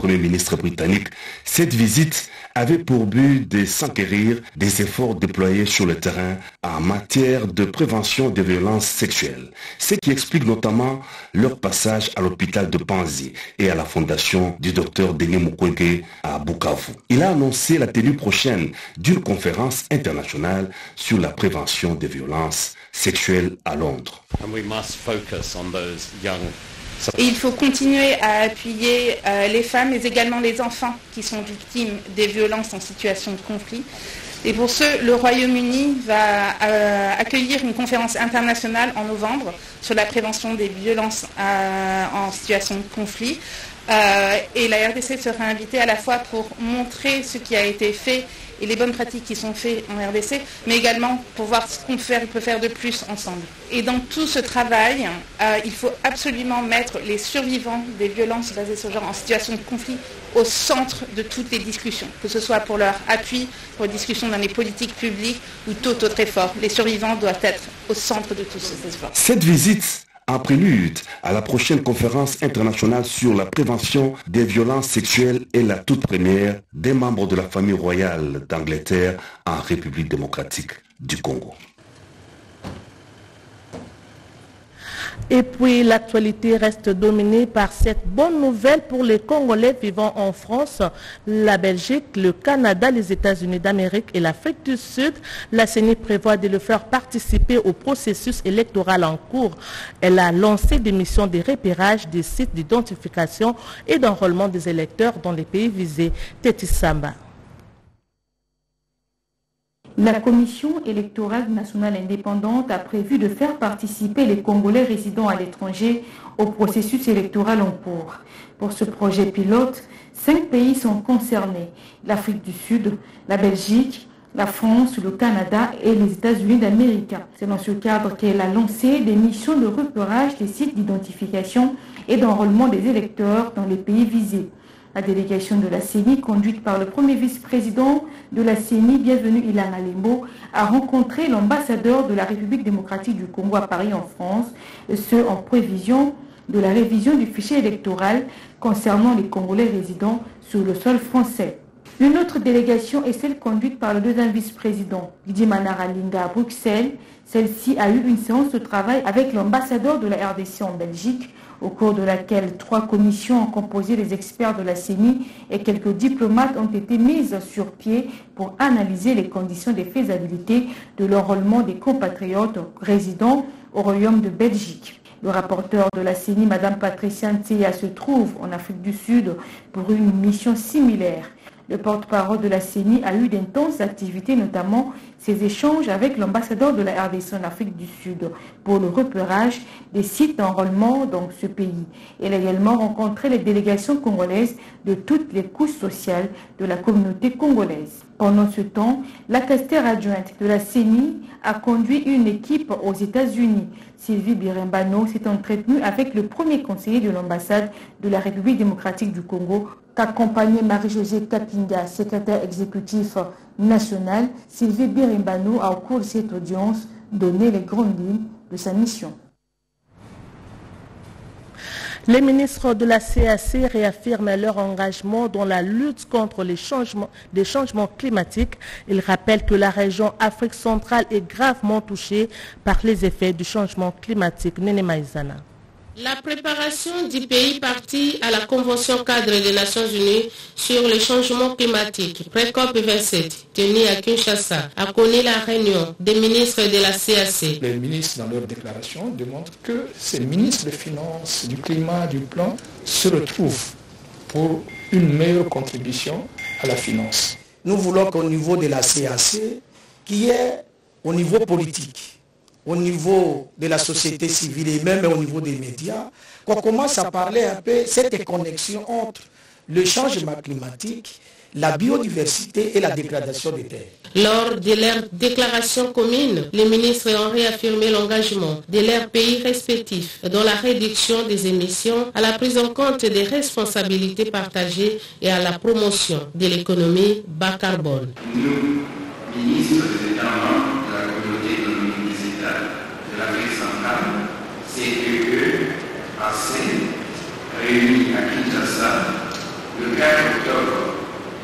Premier ministre britannique, cette visite avait pour but de s'enquérir des efforts déployés sur le terrain en matière de prévention des violences sexuelles, ce qui explique notamment leur passage à l'hôpital de Panzi et à la fondation du docteur Denis Mukwege à Bukavu. Il a annoncé la tenue prochaine d'une conférence internationale sur la prévention des violences sexuelles à Londres. Et il faut continuer à appuyer les femmes, mais également les enfants qui sont victimes des violences en situation de conflit. Et pour ce, le Royaume-Uni va accueillir une conférence internationale en novembre sur la prévention des violences en situation de conflit. Et la RDC sera invitée à la fois pour montrer ce qui a été fait et les bonnes pratiques qui sont faites en RDC, mais également pour voir ce qu'on peut faire de plus ensemble. Et dans tout ce travail, il faut absolument mettre les survivants des violences basées sur le genre en situation de conflit au centre de toutes les discussions, que ce soit pour leur appui, pour les discussions dans les politiques publiques ou tout autre effort. Les survivants doivent être au centre de tous ces efforts. Cette visite en prélude à la prochaine conférence internationale sur la prévention des violences sexuelles est la toute première des membres de la famille royale d'Angleterre en République démocratique du Congo. Et puis l'actualité reste dominée par cette bonne nouvelle pour les Congolais vivant en France, la Belgique, le Canada, les États-Unis d'Amérique et l'Afrique du Sud. La CENI prévoit de le faire participer au processus électoral en cours. Elle a lancé des missions de repérage des sites d'identification et d'enrôlement des électeurs dans les pays visés. Tétis Samba. La Commission électorale nationale indépendante a prévu de faire participer les Congolais résidant à l'étranger au processus électoral en cours. Pour ce projet pilote, 5 pays sont concernés: l'Afrique du Sud, la Belgique, la France, le Canada et les États-Unis d'Amérique. C'est dans ce cadre qu'elle a lancé des missions de repérage des sites d'identification et d'enrôlement des électeurs dans les pays visés. La délégation de la CENI, conduite par le premier vice-président de la CENI, bienvenu Ilan Alembo, a rencontré l'ambassadeur de la République démocratique du Congo à Paris en France, ce en prévision de la révision du fichier électoral concernant les Congolais résidant sur le sol français. Une autre délégation est celle conduite par le deuxième vice-président, Didier Manaralinga, à Bruxelles. Celle-ci a eu une séance de travail avec l'ambassadeur de la RDC en Belgique, au cours de laquelle 3 commissions composées des experts de la CENI et quelques diplomates ont été mises sur pied pour analyser les conditions de faisabilité de l'enrôlement des compatriotes résidant au Royaume de Belgique. Le rapporteur de la CENI, Mme Patricia Ntseya, se trouve en Afrique du Sud pour une mission similaire. Le porte-parole de la CENI a eu d'intenses activités, notamment ses échanges avec l'ambassadeur de la RDC en Afrique du Sud pour le repérage des sites d'enrôlement dans ce pays. Elle a également rencontré les délégations congolaises de toutes les couches sociales de la communauté congolaise. Pendant ce temps, la castère adjointe de la CENI a conduit une équipe aux États-Unis. Sylvie Birembano s'est entretenue avec le premier conseiller de l'ambassade de la République démocratique du Congo, qu'accompagnait Marie-Josée Kapinga, secrétaire exécutif national. Sylvie Birembano a, au cours de cette audience, donné les grandes lignes de sa mission. Les ministres de la CAC réaffirment leur engagement dans la lutte contre les changements climatiques. Ils rappellent que la région Afrique centrale est gravement touchée par les effets du changement climatique. Néné Maïzana. La préparation du pays parti à la Convention cadre des Nations Unies sur le changement climatique, pré-COP 27, tenue à Kinshasa, a connu la réunion des ministres de la CAC. Les ministres, dans leur déclaration, démontrent que ces ministres des Finances, du Climat, du Plan, se retrouvent pour une meilleure contribution à la finance. Nous voulons qu'au niveau de la CAC, qui est au niveau politique, au niveau de la société civile et même au niveau des médias, qu'on commence à parler un peu de cette connexion entre le changement climatique, la biodiversité et la dégradation des terres. Lors de leur déclaration commune, les ministres ont réaffirmé l'engagement de leurs pays respectifs dans la réduction des émissions, à la prise en compte des responsabilités partagées et à la promotion de l'économie bas carbone. Nous, ministres des États membres de la communauté économique des États de l'Afrique centrale, CEE, AC, réunis à Kinshasa le 4 octobre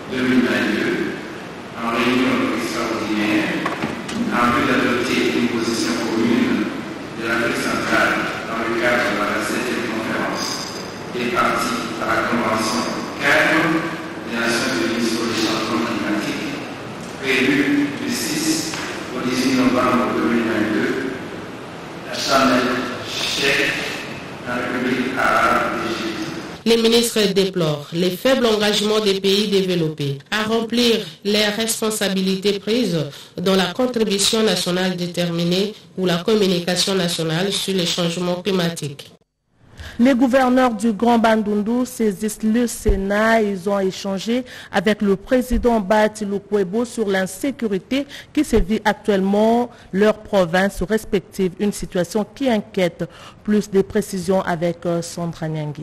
2022, en réunion extraordinaire, en vue d'adopter une position commune de l'Afrique centrale dans le cadre de la 7e conférence des parties à la Convention cadre des Nations Unies sur le changement climatique, prévue du 6 au 18 novembre 2022, à Sharm el-Sheikh, en République arabe d'Égypte. Les ministres déplorent les faibles engagements des pays développés à remplir les responsabilités prises dans la contribution nationale déterminée ou la communication nationale sur les changements climatiques. Les gouverneurs du Grand Bandundu saisissent le Sénat. Ils ont échangé avec le président Bahati Lukwebo sur l'insécurité qui sévit actuellement leurs provinces respectives. Une situation qui inquiète. Plus de précisions avec Sandra Nyangui.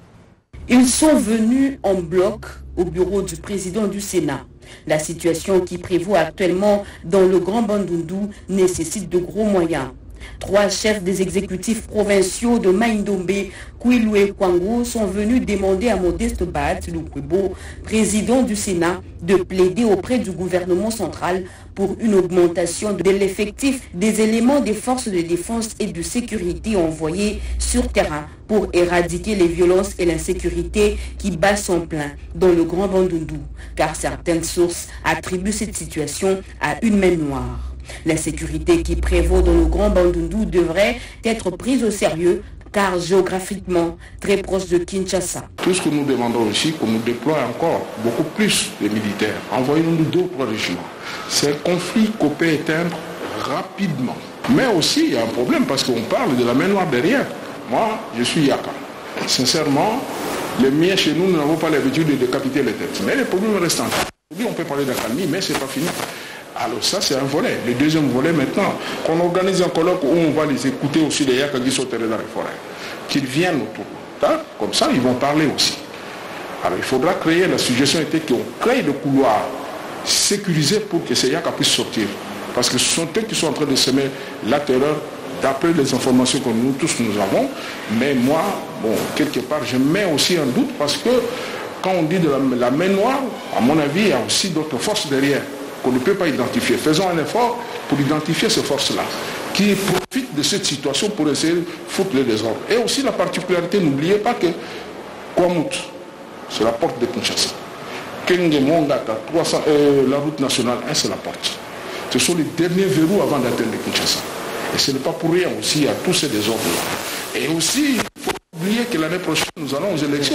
Ils sont venus en bloc au bureau du président du Sénat. La situation qui prévaut actuellement dans le Grand Bandundu nécessite de gros moyens. 3 chefs des exécutifs provinciaux de Maindombe, Kwilu et Kwango sont venus demander à Modeste Bahati Lukwebo, président du Sénat, de plaider auprès du gouvernement central pour une augmentation de l'effectif des éléments des forces de défense et de sécurité envoyés sur terrain pour éradiquer les violences et l'insécurité qui battent son plein dans le Grand Bandundu, car certaines sources attribuent cette situation à une main noire. L'insécurité qui prévaut dans le Grand Bandundu devrait être prise au sérieux car géographiquement très proche de Kinshasa. Tout ce que nous demandons aussi, qu'on nous déploie encore beaucoup plus de militaires. Envoyons-nous d'autres régiments. C'est un conflit qu'on peut éteindre rapidement. Mais aussi, il y a un problème parce qu'on parle de la main noire derrière. Moi, je suis Yaka. Sincèrement, les miens chez nous, nous n'avons pas l'habitude de décapiter les têtes. Mais les problèmes restent. Aujourd'hui, on peut parler d'accalmie, mais ce n'est pas fini. Alors ça, c'est un volet. Le deuxième volet, maintenant, qu'on organise un colloque où on va les écouter aussi, les Yaka qui sont dans les forêts. Qu'ils viennent autour. Hein? Comme ça, ils vont parler aussi. Alors il faudra créer, la suggestion était qu'on crée des couloirs sécurisés pour que ces Yaka puissent sortir. Parce que ce sont eux qui sont en train de semer la terreur d'après les informations que nous tous nous avons. Mais moi, bon, quelque part, je mets aussi un doute parce que quand on dit de la main noire, à mon avis, il y a aussi d'autres forces derrière qu'on ne peut pas identifier. Faisons un effort pour identifier ces forces-là qui profitent de cette situation pour essayer de foutre le désordre. Et aussi la particularité, n'oubliez pas que Kwamut, c'est la porte de Kinshasa. Kenge Mongata, la route nationale 1, c'est la porte. Ce sont les derniers verrous avant d'atteindre Kinshasa. Et ce n'est pas pour rien aussi à tous ces désordres-là. Et aussi, il ne faut pas oublier que l'année prochaine, nous allons aux élections.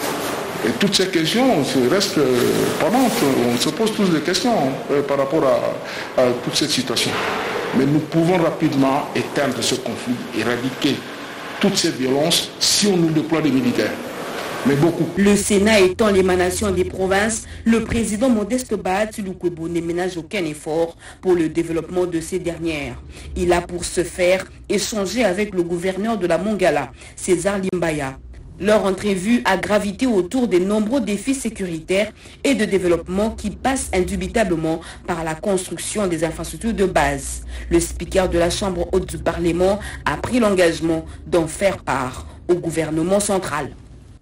Et toutes ces questions restent pendantes. On se pose tous des questions par rapport à toute cette situation. Mais nous pouvons rapidement éteindre ce conflit, éradiquer toutes ces violences si on nous déploie des militaires. Mais beaucoup. Le Sénat étant l'émanation des provinces, le président Modeste Bahati Lukwebo ne ménage aucun effort pour le développement de ces dernières. Il a pour ce faire échangé avec le gouverneur de la Mongala, César Limbaya. Leur entrevue a gravité autour des nombreux défis sécuritaires et de développement qui passent indubitablement par la construction des infrastructures de base. Le speaker de la Chambre haute du Parlement a pris l'engagement d'en faire part au gouvernement central.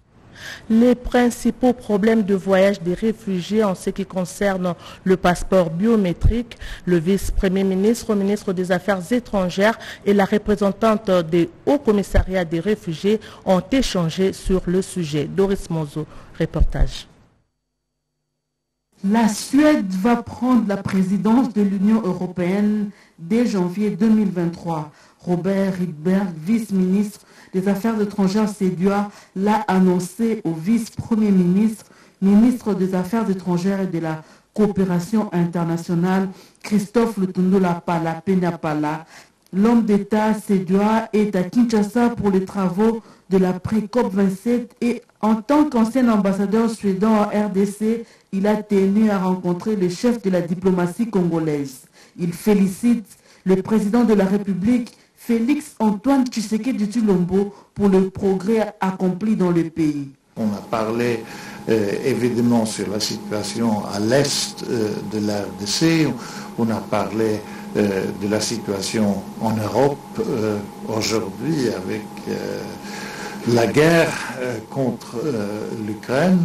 Les principaux problèmes de voyage des réfugiés en ce qui concerne le passeport biométrique, le vice-premier ministre, ministre des Affaires étrangères et la représentante des Hauts Commissariats des réfugiés ont échangé sur le sujet. Doris Mozo, reportage. La Suède va prendre la présidence de l'Union européenne dès janvier 2023. Robert Rydberg, vice-ministre des Affaires étrangères suédois, l'a annoncé au vice-premier ministre, ministre des Affaires étrangères et de la coopération internationale, Christophe Lutondo Penapala. L'homme d'État suédois est à Kinshasa pour les travaux de la pré-COP 27 et en tant qu'ancien ambassadeur suédois en RDC, il a tenu à rencontrer le chef de la diplomatie congolaise. Il félicite le président de la République, Félix Antoine Tshisekedi Tshilombo, pour le progrès accompli dans le pays. On a parlé évidemment sur la situation à l'est de la RDC, on a parlé de la situation en Europe aujourd'hui avec la guerre contre l'Ukraine.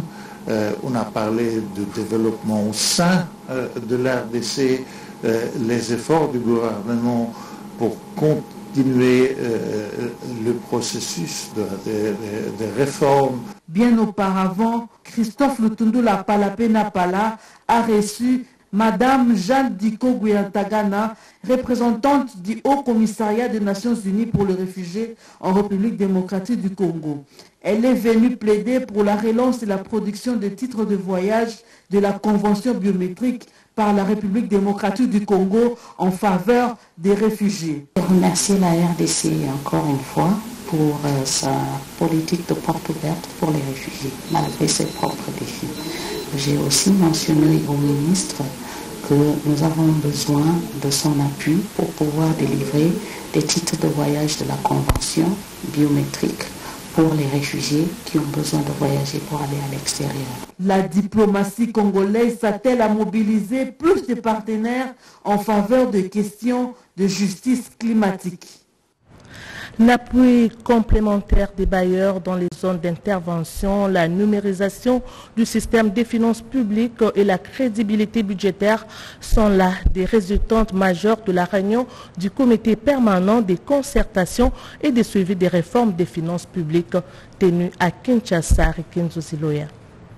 on a parlé de développement au sein de l'RDC, les efforts du gouvernement pour continuer le processus de réforme. Bien auparavant, Christophe Lutundula Palapena Pala a reçu Madame Jeanne Diko Guyantagana, représentante du Haut Commissariat des Nations Unies pour les réfugiés en République démocratique du Congo. Elle est venue plaider pour la relance et la production de titres de voyage de la Convention biométrique par la République démocratique du Congo en faveur des réfugiés. Je remercie la RDC encore une fois pour sa politique de porte ouverte pour les réfugiés, malgré ses propres défis. J'ai aussi mentionné au ministre que nous avons besoin de son appui pour pouvoir délivrer des titres de voyage de la Convention biométrique pour les réfugiés qui ont besoin de voyager pour aller à l'extérieur. La diplomatie congolaise s'attelle à mobiliser plus de partenaires en faveur de questions de justice climatique. L'appui complémentaire des bailleurs dans les zones d'intervention, la numérisation du système des finances publiques et la crédibilité budgétaire sont là des résultantes majeures de la réunion du comité permanent des concertations et des suivis des réformes des finances publiques tenue à Kinshasa et Kinshasa.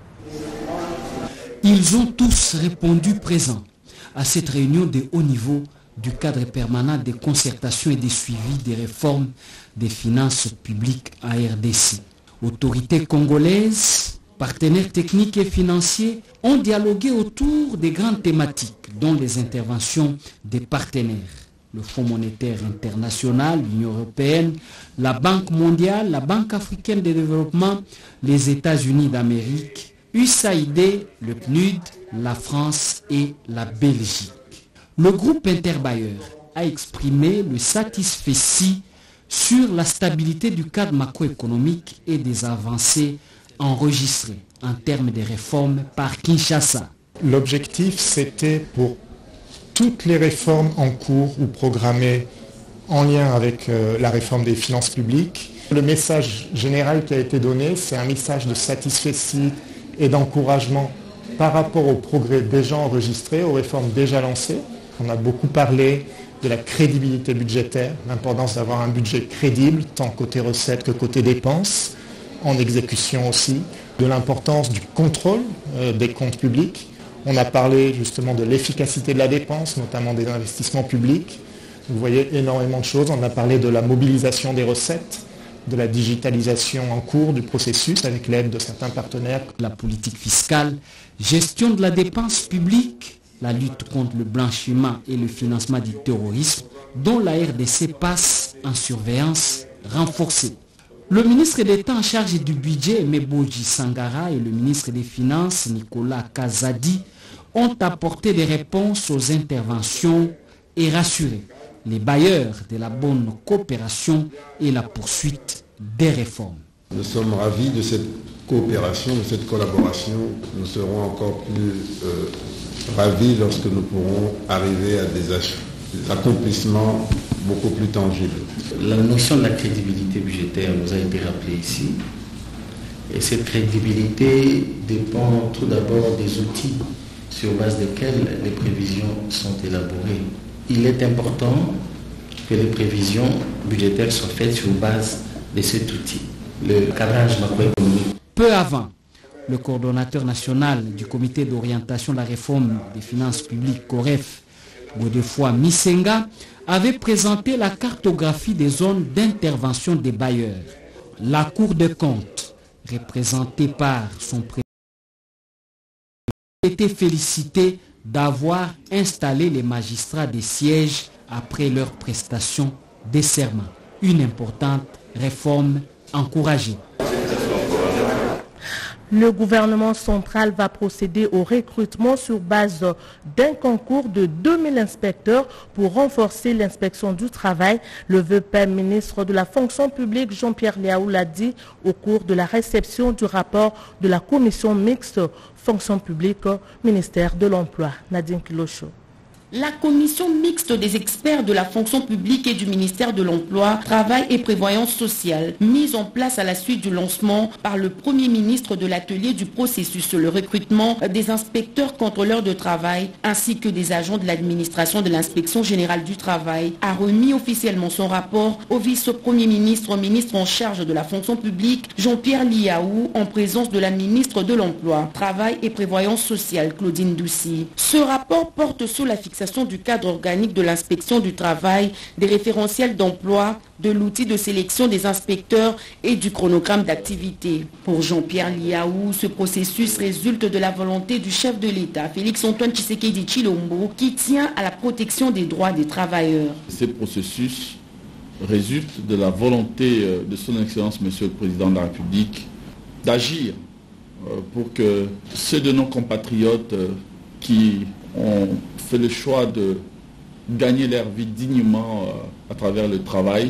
Ils ont tous répondu présents à cette réunion de haut niveau du cadre permanent des concertations et des suivis des réformes des finances publiques à RDC. Autorités congolaises, partenaires techniques et financiers ont dialogué autour des grandes thématiques, dont les interventions des partenaires. Le Fonds monétaire international, l'Union européenne, la Banque mondiale, la Banque africaine de développement, les États-Unis d'Amérique, USAID, le PNUD, la France et la Belgique. Le groupe interbailleur a exprimé le satisfait sur la stabilité du cadre macroéconomique et des avancées enregistrées en termes de réformes par Kinshasa. L'objectif, c'était pour toutes les réformes en cours ou programmées en lien avec la réforme des finances publiques. Le message général qui a été donné, c'est un message de satisfait et d'encouragement par rapport aux progrès déjà enregistrés, aux réformes déjà lancées. On a beaucoup parlé de la crédibilité budgétaire, l'importance d'avoir un budget crédible, tant côté recettes que côté dépenses, en exécution aussi, de l'importance du contrôle des comptes publics. On a parlé justement de l'efficacité de la dépense, notamment des investissements publics. Vous voyez énormément de choses. On a parlé de la mobilisation des recettes, de la digitalisation en cours du processus avec l'aide de certains partenaires. La politique fiscale, gestion de la dépense publique, la lutte contre le blanchiment et le financement du terrorisme, dont la RDC passe en surveillance renforcée. Le ministre d'État en charge du budget, Meboji Sangara, et le ministre des Finances, Nicolas Kazadi, ont apporté des réponses aux interventions et rassuré les bailleurs de la bonne coopération et la poursuite des réformes. Nous sommes ravis de cette coopération, de cette collaboration. Nous serons encore plus ravis lorsque nous pourrons arriver à des accomplissements beaucoup plus tangibles. La notion de la crédibilité budgétaire nous a été rappelée ici. Et cette crédibilité dépend tout d'abord des outils sur base desquels les prévisions sont élaborées. Il est important que les prévisions budgétaires soient faites sur base de cet outil, le cadrage macroéconomique. Peu avant, le coordonnateur national du comité d'orientation de la réforme des finances publiques, COREF, Godefroy Misenga, avait présenté la cartographie des zones d'intervention des bailleurs. La Cour des comptes, représentée par son président, a été félicitée d'avoir installé les magistrats des sièges après leur prestation de serment. Une importante réforme encouragée. Le gouvernement central va procéder au recrutement sur base d'un concours de 2000 inspecteurs pour renforcer l'inspection du travail. Le VP ministre de la fonction publique Jean-Pierre Liaou l'a dit au cours de la réception du rapport de la commission mixte fonction publique ministère de l'emploi. Nadine Kilocho. La commission mixte des experts de la fonction publique et du ministère de l'Emploi, Travail et Prévoyance sociale, mise en place à la suite du lancement par le Premier ministre de l'atelier du processus sur le recrutement des inspecteurs contrôleurs de travail ainsi que des agents de l'administration de l'inspection générale du travail, a remis officiellement son rapport au vice-premier ministre en charge de la fonction publique, Jean-Pierre Liaou, en présence de la ministre de l'Emploi, Travail et Prévoyance sociale, Claudine Doucy. Ce rapport porte sur la fixation du cadre organique de l'inspection du travail, des référentiels d'emploi, de l'outil de sélection des inspecteurs et du chronogramme d'activité. Pour Jean-Pierre Liaou, ce processus résulte de la volonté du chef de l'État, Félix-Antoine Tshisekedi Tshilombo, qui tient à la protection des droits des travailleurs. Ce processus résulte de la volonté de son Excellence, Monsieur le Président de la République, d'agir pour que ceux de nos compatriotes qui ont fait le choix de gagner leur vie dignement à travers le travail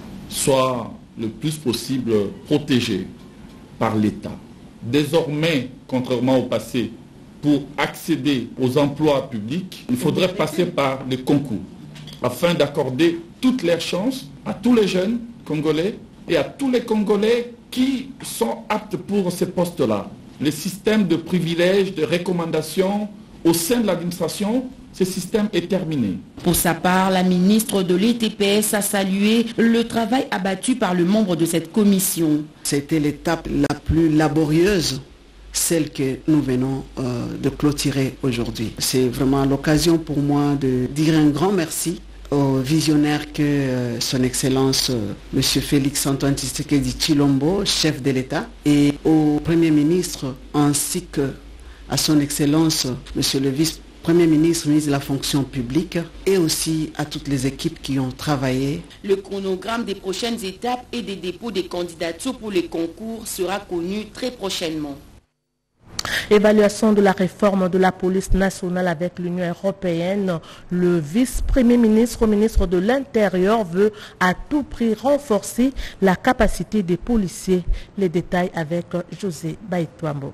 soient le plus possible protégés par l'État. Désormais, contrairement au passé, pour accéder aux emplois publics, il faudrait passer par les concours afin d'accorder toutes les chances à tous les jeunes Congolais et à tous les Congolais qui sont aptes pour ces postes-là. Le système de privilèges, de recommandations au sein de l'administration, ce système est terminé. Pour sa part, la ministre de l'ETPS a salué le travail abattu par le membre de cette commission. C'était l'étape la plus laborieuse, celle que nous venons de clôturer aujourd'hui. C'est vraiment l'occasion pour moi de dire un grand merci aux visionnaires que son Excellence M. Félix-Antoine Tshisekedi Tshilombo, chef de l'État, et au Premier ministre ainsi que à son Excellence M. le Vice-Premier ministre, ministre de la fonction publique, et aussi à toutes les équipes qui ont travaillé. Le chronogramme des prochaines étapes et des dépôts des candidatures pour les concours sera connu très prochainement. Évaluation de la réforme de la police nationale avec l'Union européenne. Le vice-premier ministre, ministre de l'Intérieur, veut à tout prix renforcer la capacité des policiers. Les détails avec José Baïtouambo.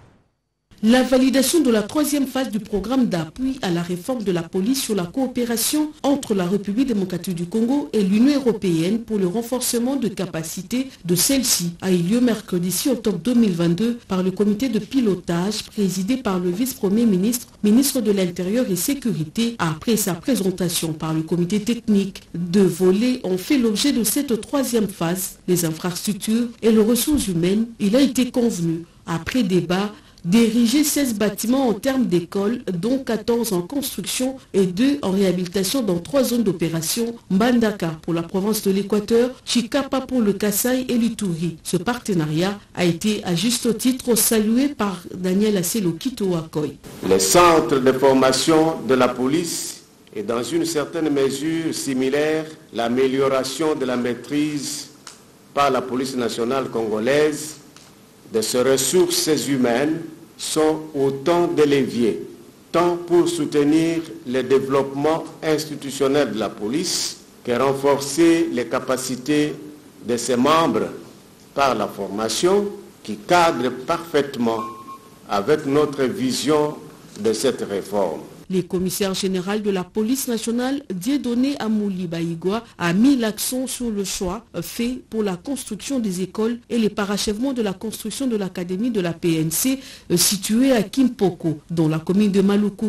La validation de la troisième phase du programme d'appui à la réforme de la police sur la coopération entre la République démocratique du Congo et l'Union européenne pour le renforcement de capacité de celle-ci a eu lieu mercredi 6 octobre 2022 par le comité de pilotage présidé par le vice-premier ministre, ministre de l'Intérieur et Sécurité. Après sa présentation par le comité technique, deux volets ont fait l'objet de cette troisième phase, les infrastructures et les ressources humaines. Il a été convenu, après débat, d'ériger 16 bâtiments en termes d'écoles, dont 14 en construction et 2 en réhabilitation dans 3 zones d'opération, Mbandaka pour la province de l'Équateur, Chikapa pour le Kasaï et l'Ituri. Ce partenariat a été à juste titre salué par Daniel Asselo Kito-Akoy. Les centres de formation de la police et dans une certaine mesure similaire, l'amélioration de la maîtrise par la police nationale congolaise de ces ressources humaines sont autant de leviers, tant pour soutenir le développement institutionnel de la police que renforcer les capacités de ses membres par la formation qui cadre parfaitement avec notre vision de cette réforme. Le commissaire général de la police nationale, Dieudonné Amouli Baïgwa, a mis l'accent sur le choix fait pour la construction des écoles et le parachèvement de la construction de l'académie de la PNC située à Kimpoko, dans la commune de Maluku.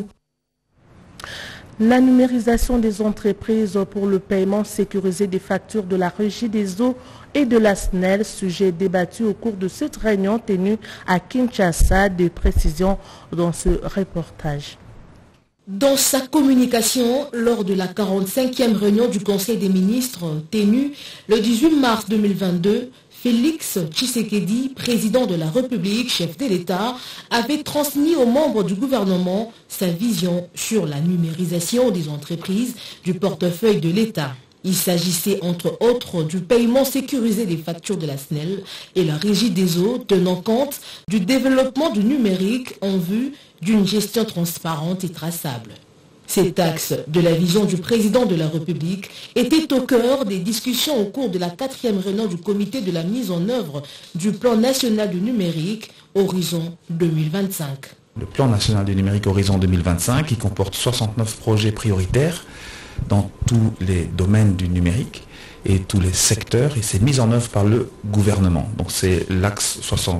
La numérisation des entreprises pour le paiement sécurisé des factures de la Régie des eaux et de la SNEL, sujet débattu au cours de cette réunion tenue à Kinshasa. Des précisions dans ce reportage. Dans sa communication lors de la 45e réunion du Conseil des ministres tenue le 18 mars 2022, Félix Tshisekedi, président de la République, chef de l'État, avait transmis aux membres du gouvernement sa vision sur la numérisation des entreprises du portefeuille de l'État. Il s'agissait entre autres du paiement sécurisé des factures de la SNEL et la Régie des eaux, tenant compte du développement du numérique en vue d'une gestion transparente et traçable. Cet axe de la vision du président de la République était au cœur des discussions au cours de la 4e réunion du comité de la mise en œuvre du plan national du numérique Horizon 2025. le plan national du numérique Horizon 2025 qui comporte 69 projets prioritaires dans tous les domaines du numérique et tous les secteurs, et c'est mis en œuvre par le gouvernement. Donc c'est l'axe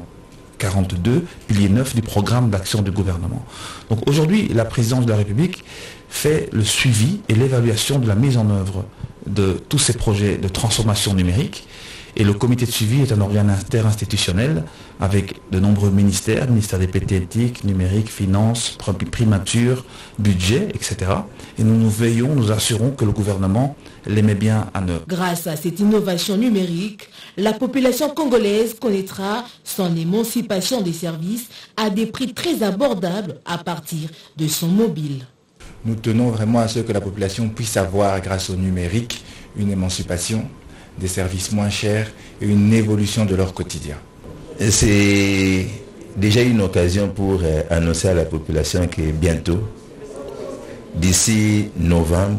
42, pilier 9 du programme d'action du gouvernement. Donc aujourd'hui, la présidence de la République fait le suivi et l'évaluation de la mise en œuvre de tous ces projets de transformation numérique. Et le comité de suivi est un organe interinstitutionnel avec de nombreux ministères, ministère des PT éthiques, numérique, finances, primature, budget, etc. Et nous veillons, nous assurons que le gouvernement les met bien en œuvre. Grâce à cette innovation numérique, la population congolaise connaîtra son émancipation des services à des prix très abordables à partir de son mobile. Nous tenons vraiment à ce que la population puisse avoir, grâce au numérique, une émancipation, des services moins chers et une évolution de leur quotidien. C'est déjà une occasion pour annoncer à la population que bientôt, d'ici novembre,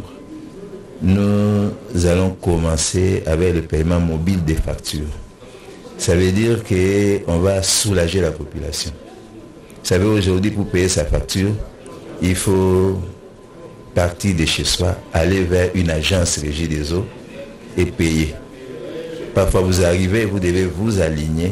nous allons commencer avec le paiement mobile des factures. Ça veut dire qu'on va soulager la population. Vous savez, aujourd'hui, pour payer sa facture, il faut partir de chez soi, aller vers une agence régie des eaux et payer. Parfois vous arrivez, vous devez vous aligner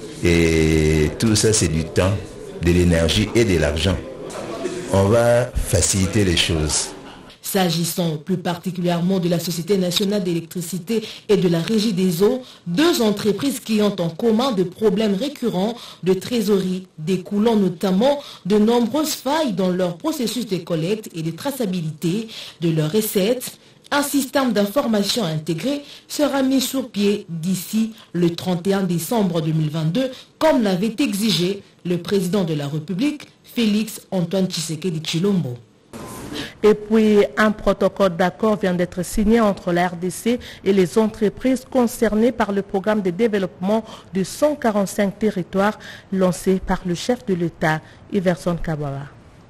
et tout ça c'est du temps, de l'énergie et de l'argent. On va faciliter les choses. S'agissant plus particulièrement de la Société nationale d'électricité et de la Régie des eaux, deux entreprises qui ont en commun des problèmes récurrents de trésorerie, découlant notamment de nombreuses failles dans leur processus de collecte et de traçabilité de leurs recettes. Un système d'information intégré sera mis sur pied d'ici le 31 décembre 2022, comme l'avait exigé le président de la République, Félix Antoine Tshisekedi Tshilombo. Et puis, un protocole d'accord vient d'être signé entre la RDC et les entreprises concernées par le programme de développement de 145 territoires lancé par le chef de l'État, Iverson Kabara.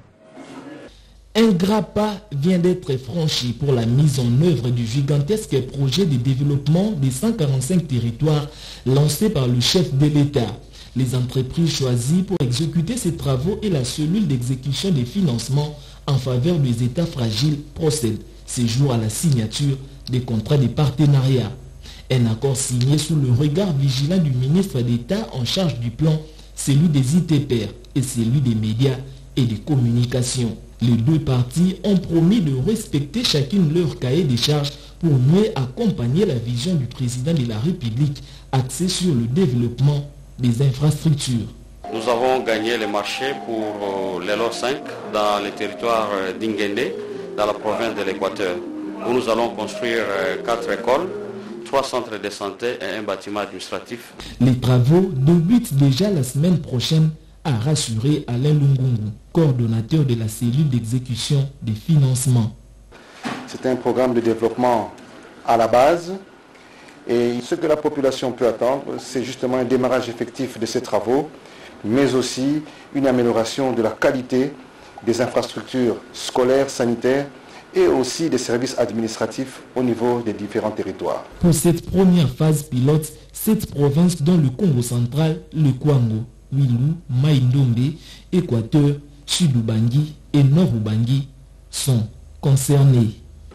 Un grand pas vient d'être franchi pour la mise en œuvre du gigantesque projet de développement des 145 territoires lancé par le chef de l'État. Les entreprises choisies pour exécuter ces travaux et la cellule d'exécution des financements en faveur des États fragiles procèdent ces jours à la signature des contrats de partenariat. Un accord signé sous le regard vigilant du ministre d'État en charge du plan, celui des ITPR et celui des médias et des communications. Les deux parties ont promis de respecter chacune leur cahier des charges pour mieux accompagner la vision du président de la République axée sur le développement des infrastructures. Nous avons gagné le marché pour l'ELO 5 dans le territoire d'Inguendé, dans la province de l'Équateur, où nous allons construire 4 écoles, 3 centres de santé et un bâtiment administratif. Les travaux débutent déjà la semaine prochaine, a rassuré Alain Lungungu, coordonnateur de la cellule d'exécution des financements. C'est un programme de développement à la base et ce que la population peut attendre, c'est justement un démarrage effectif de ces travaux, mais aussi une amélioration de la qualité des infrastructures scolaires, sanitaires et aussi des services administratifs au niveau des différents territoires. Pour cette première phase pilote, 7 provinces dont le Congo central, le Kwango, Wilu, Maïndombe, Équateur, Sud-Ubangi et Nord-Ubangi sont concernés.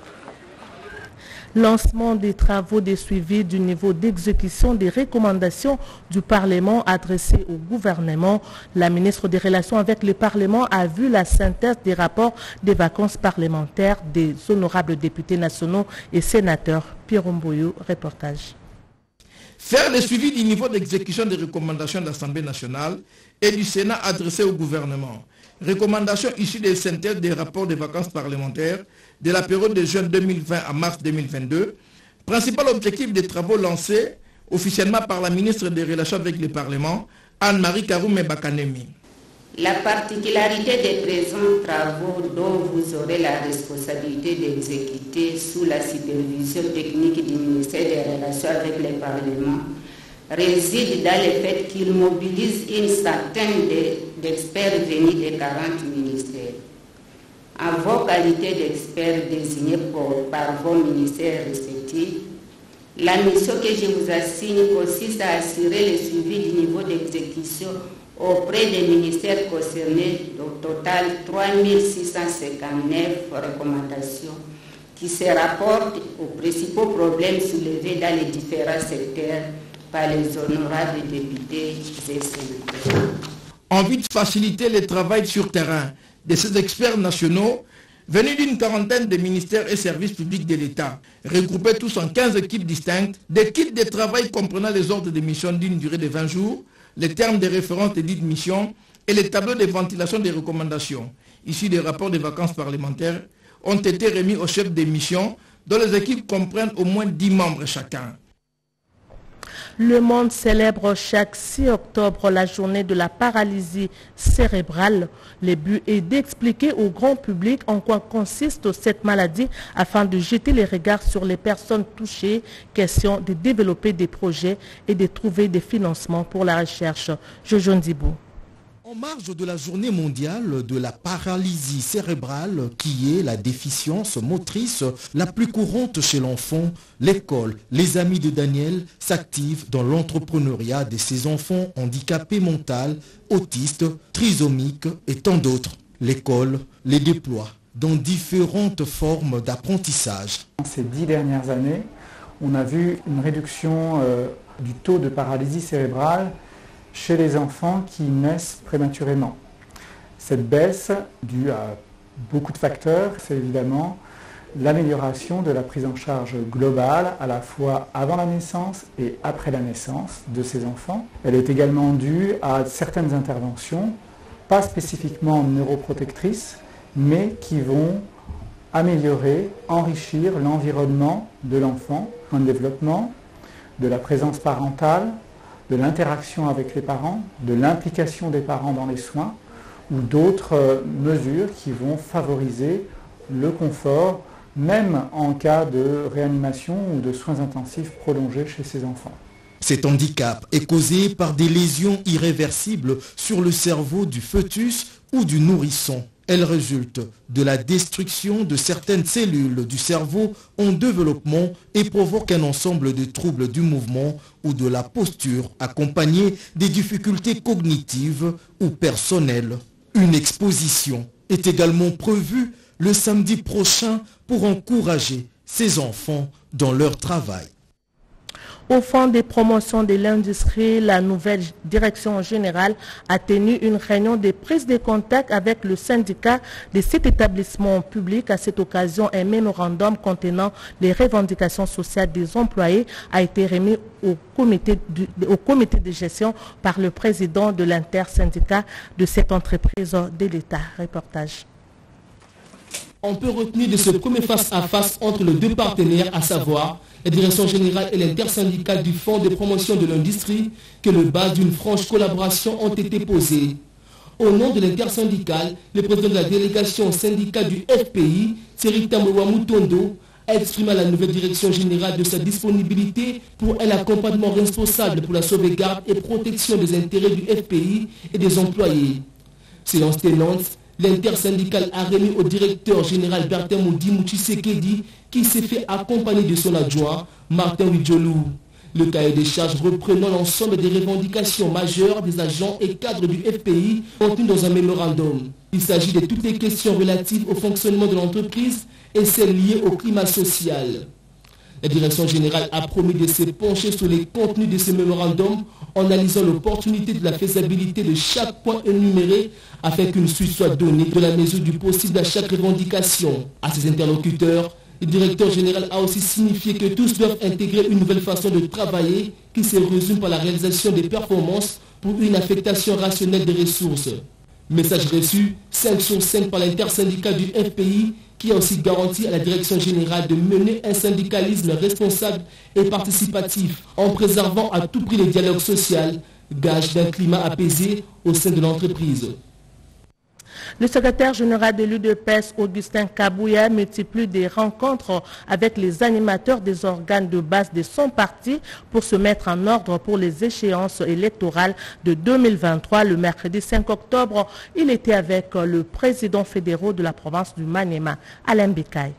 Lancement des travaux de suivi du niveau d'exécution des recommandations du Parlement adressées au gouvernement. La ministre des Relations avec le Parlement a vu la synthèse des rapports des vacances parlementaires des honorables députés nationaux et sénateurs. Pierre Mbouyou, reportage. Faire le suivi du niveau d'exécution des recommandations de l'Assemblée nationale et du Sénat adressées au gouvernement. Recommandations issues des synthèses des rapports des vacances parlementaires de la période de juin 2020 à mars 2022. Principal objectif des travaux lancés officiellement par la ministre des Relations avec le Parlement, Anne-Marie Karoume Bakanemi. La particularité des présents travaux dont vous aurez la responsabilité d'exécuter sous la supervision technique du ministère des Relations avec le Parlement réside dans le fait qu'il mobilise une centaine d'experts venus des 40 ministères. En vos qualités d'experts désignés par vos ministères respectifs, la mission que je vous assigne consiste à assurer le suivi du niveau d'exécution auprès des ministères concernés. Au total, 3659 recommandations qui se rapportent aux principaux problèmes soulevés dans les différents secteurs par les honorables députés et sénateurs. En vue de faciliter le travail sur terrain de ces experts nationaux, venus d'une quarantaine de ministères et services publics de l'État, regroupés tous en 15 équipes distinctes, des kits de travail comprenant les ordres de mission d'une durée de 20 jours, les termes de référence de dites missions et les tableaux de ventilation des recommandations, issus des rapports de vacances parlementaires, ont été remis aux chefs des missions, dont les équipes comprennent au moins 10 membres chacun. Le monde célèbre chaque 6 octobre la journée de la paralysie cérébrale. Le but est d'expliquer au grand public en quoi consiste cette maladie afin de jeter les regards sur les personnes touchées, question de développer des projets et de trouver des financements pour la recherche. Jojo Ndibou. En marge de la journée mondiale de la paralysie cérébrale, qui est la déficience motrice la plus courante chez l'enfant, l'école, les amis de Daniel s'activent dans l'entrepreneuriat de ces enfants handicapés mentaux, autistes, trisomiques et tant d'autres. L'école les déploie dans différentes formes d'apprentissage. Ces 10 dernières années, on a vu une réduction du taux de paralysie cérébrale chez les enfants qui naissent prématurément. Cette baisse, due à beaucoup de facteurs, c'est évidemment l'amélioration de la prise en charge globale, à la fois avant la naissance et après la naissance de ces enfants. Elle est également due à certaines interventions, pas spécifiquement neuroprotectrices, mais qui vont améliorer, enrichir l'environnement de l'enfant, en développement, de la présence parentale, de l'interaction avec les parents, de l'implication des parents dans les soins ou d'autres mesures qui vont favoriser le confort, même en cas de réanimation ou de soins intensifs prolongés chez ces enfants. Cet handicap est causé par des lésions irréversibles sur le cerveau du fœtus ou du nourrisson. Elle résulte de la destruction de certaines cellules du cerveau en développement et provoque un ensemble de troubles du mouvement ou de la posture accompagnés des difficultés cognitives ou personnelles. Une exposition est également prévue le samedi prochain pour encourager ces enfants dans leur travail. Au fond des promotions de l'industrie, la nouvelle direction générale a tenu une réunion de prise de contact avec le syndicat de cet établissement public. À cette occasion, un mémorandum contenant les revendications sociales des employés a été remis au comité de gestion par le président de l'intersyndicat de cette entreprise de l'État. Reportage. On peut retenir de ce premier face-à-face entre les deux partenaires, à savoir la direction générale et l'intersyndicale du Fonds de promotion de l'industrie, que les bases d'une franche collaboration ont été posées. Au nom de l'intersyndicale, le président de la délégation syndicale du FPI, Serita Mutondo, a exprimé à la nouvelle direction générale de sa disponibilité pour un accompagnement responsable pour la sauvegarde et protection des intérêts du FPI et des employés. Séance tenante, l'intersyndicale a remis au directeur général Bertin Moudimou Tshisekedi, qui s'est fait accompagner de son adjoint, Martin Widjolou, le cahier des charges reprenant l'ensemble des revendications majeures des agents et cadres du FPI contenues dans un mémorandum. Il s'agit de toutes les questions relatives au fonctionnement de l'entreprise et celles liées au climat social. La direction générale a promis de se pencher sur les contenus de ce mémorandum en analysant l'opportunité de la faisabilité de chaque point énuméré afin qu'une suite soit donnée de la mesure du possible à chaque revendication. À ses interlocuteurs, le directeur général a aussi signifié que tous doivent intégrer une nouvelle façon de travailler qui se résume par la réalisation des performances pour une affectation rationnelle des ressources. Message reçu 5 sur 5 par l'intersyndicat du FPI qui a aussi garanti à la direction générale de mener un syndicalisme responsable et participatif en préservant à tout prix le dialogue social, gage d'un climat apaisé au sein de l'entreprise. Le secrétaire général de l'UDPS, Augustin Kabouya, multiplie des rencontres avec les animateurs des organes de base de son parti pour se mettre en ordre pour les échéances électorales de 2023. Le mercredi 5 octobre, il était avec le président fédéral de la province du Maniema, Alain Bekaï.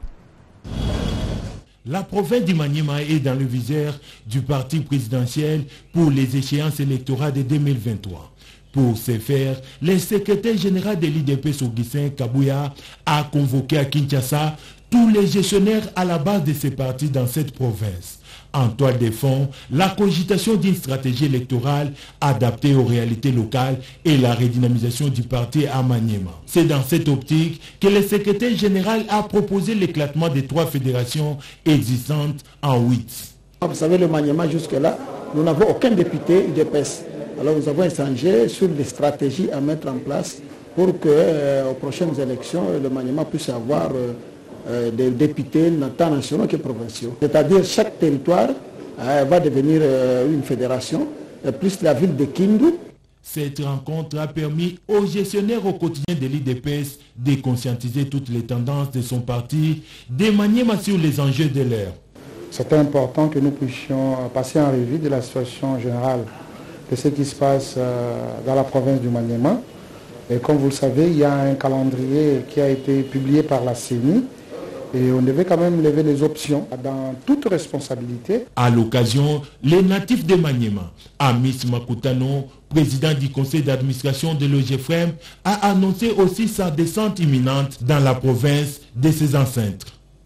La province du Maniema est dans le viseur du parti présidentiel pour les échéances électorales de 2023. Pour ce faire, le secrétaire général de l'IDPS Augustin Kabouya a convoqué à Kinshasa tous les gestionnaires à la base de ces partis dans cette province. En toile de fond, la cogitation d'une stratégie électorale adaptée aux réalités locales et la redynamisation du parti à Maniema. C'est dans cette optique que le secrétaire général a proposé l'éclatement des 3 fédérations existantes en 8. Vous savez, le Maniema jusque-là, nous n'avons aucun député UDPS. Alors nous avons échangé sur des stratégies à mettre en place pour que aux prochaines élections, le Maniema puisse avoir des députés tant nationaux que provinciaux. C'est-à-dire chaque territoire va devenir une fédération, plus la ville de Kindu. Cette rencontre a permis aux gestionnaires au quotidien de l'IDPS de conscientiser toutes les tendances de son parti, de Maniema sur les enjeux de l'ère. C'est important que nous puissions passer en revue de la situation générale de ce qui se passe dans la province du Maniema. Et comme vous le savez, il y a un calendrier qui a été publié par la CENI. Et on devait quand même lever les options dans toute responsabilité. À l'occasion, les natifs de Maniema, Amis Makutano, président du conseil d'administration de l'OGFM, a annoncé aussi sa descente imminente dans la province de ses ancêtres.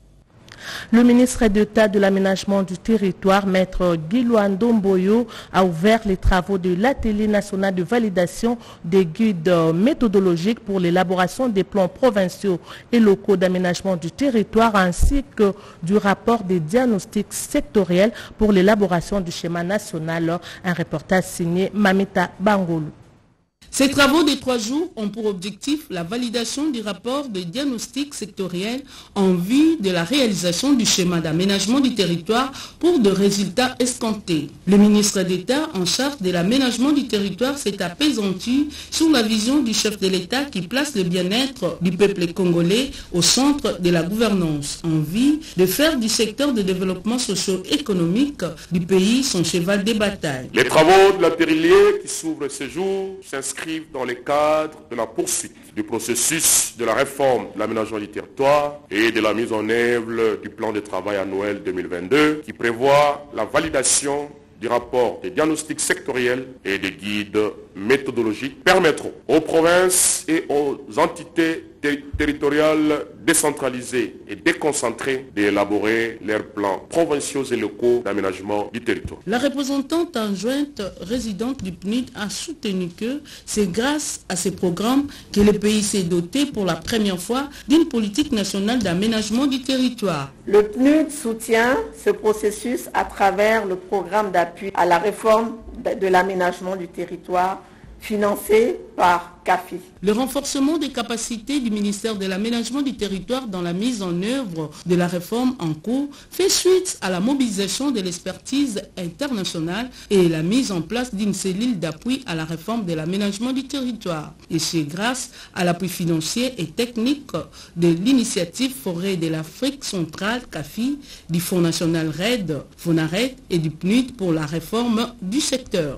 Le ministre d'État de l'aménagement du territoire, maître Guilouando Mboyo, a ouvert les travaux de l'atelier national de validation des guides méthodologiques pour l'élaboration des plans provinciaux et locaux d'aménagement du territoire ainsi que du rapport des diagnostics sectoriels pour l'élaboration du schéma national. Un reportage signé Mamita Bangolou. Ces travaux de 3 jours ont pour objectif la validation du rapport de diagnostic sectoriel en vue de la réalisation du schéma d'aménagement du territoire pour de résultats escomptés. Le ministre d'État en charge de l'aménagement du territoire s'est appesanti sur la vision du chef de l'État qui place le bien-être du peuple congolais au centre de la gouvernance, en vue de faire du secteur de développement socio-économique du pays son cheval de bataille. Les travaux de l'atelier qui s'ouvre ce jour s'inscrivent dans le cadre de la poursuite du processus de la réforme de l'aménagement du territoire et de la mise en œuvre du plan de travail annuel 2022 qui prévoit la validation du rapport des diagnostics sectoriels et des guides méthodologiques permettront aux provinces et aux entités territoriales décentralisées et déconcentrées d'élaborer leurs plans provinciaux et locaux d'aménagement du territoire. La représentante adjointe résidente du PNUD a soutenu que c'est grâce à ces programmes que le pays s'est doté pour la première fois d'une politique nationale d'aménagement du territoire. Le PNUD soutient ce processus à travers le programme d'appui à la réforme de l'aménagement du territoire financé par CAFI. Le renforcement des capacités du ministère de l'aménagement du territoire dans la mise en œuvre de la réforme en cours fait suite à la mobilisation de l'expertise internationale et la mise en place d'une cellule d'appui à la réforme de l'aménagement du territoire. Et c'est grâce à l'appui financier et technique de l'initiative Forêt de l'Afrique centrale CAFI, du Fonds national RED, FONARED et du PNUD pour la réforme du secteur.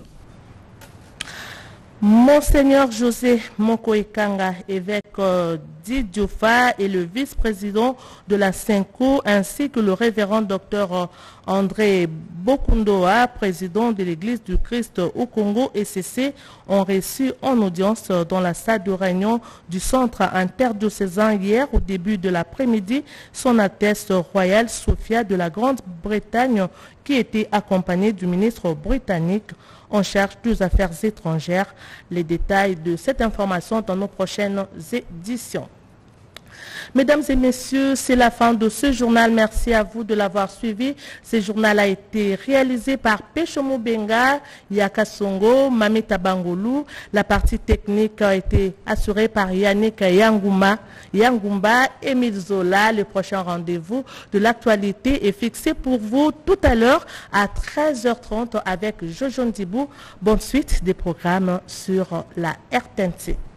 Monseigneur José Mokoekanga, évêque d'Idiofa et le vice-président de la Senko, ainsi que le révérend docteur André Bokundoa, président de l'Église du Christ au Congo ECC, ont reçu en audience dans la salle de réunion du centre interdiocésain hier au début de l'après-midi son Altesse royale Sophia de la Grande-Bretagne qui était accompagnée du ministre britannique en charge des affaires étrangères. Les détails de cette information dans nos prochaines éditions. Mesdames et messieurs, c'est la fin de ce journal. Merci à vous de l'avoir suivi. Ce journal a été réalisé par Peshomo Benga, Yakasongo, Mamita Bangolou. La partie technique a été assurée par Yannick Yangumba, Émile Zola. Le prochain rendez-vous de l'actualité est fixé pour vous tout à l'heure à 13h30 avec Jojo Ndibou. Bonne suite des programmes sur la RTNC.